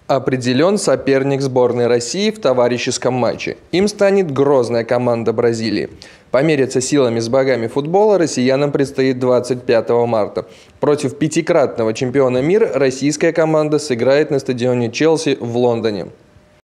Определен соперник сборной России в товарищеском матче. Им станет грозная команда Бразилии. Помериться силами с богами футбола россиянам предстоит 25 марта. Против пятикратного чемпиона мира российская команда сыграет на стадионе Челси в Лондоне.